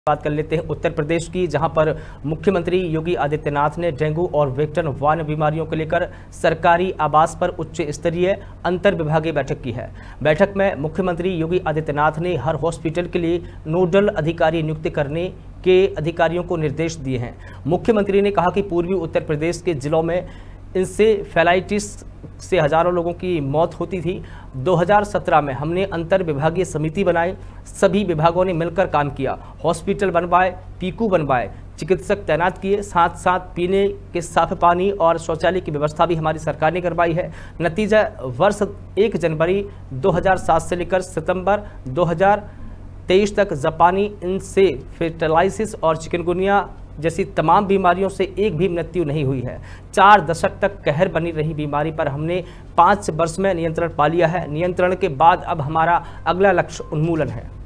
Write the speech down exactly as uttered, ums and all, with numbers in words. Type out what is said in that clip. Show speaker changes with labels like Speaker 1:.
Speaker 1: बात कर लेते हैं उत्तर प्रदेश की, जहां पर मुख्यमंत्री योगी आदित्यनाथ ने डेंगू और वेक्टर वन बीमारियों को लेकर सरकारी आवास पर उच्च स्तरीय अंतर विभागीय बैठक की है। बैठक में मुख्यमंत्री योगी आदित्यनाथ ने हर हॉस्पिटल के लिए नोडल अधिकारी नियुक्त करने के अधिकारियों को निर्देश दिए हैं। मुख्यमंत्री ने कहा कि पूर्वी उत्तर प्रदेश के जिलों में इंसेफेलाइटिस से हजारों लोगों की मौत होती थी। दो हज़ार सत्रह में हमने अंतर विभागीय समिति बनाई, सभी विभागों ने मिलकर काम किया, हॉस्पिटल बनवाए, पीकू बनवाए, चिकित्सक तैनात किए, साथ साथ पीने के साफ पानी और शौचालय की व्यवस्था भी हमारी सरकार ने करवाई है। नतीजा वर्ष एक जनवरी दो हज़ार सात से लेकर सितंबर दो हज़ार तेईस तक जापानी इंसेफेलाइटिस और चिकनगुनिया जैसी तमाम बीमारियों से एक भी मृत्यु नहीं हुई है। चार दशक तक कहर बनी रही बीमारी पर हमने पाँच वर्ष में नियंत्रण पा लिया है। नियंत्रण के बाद अब हमारा अगला लक्ष्य उन्मूलन है।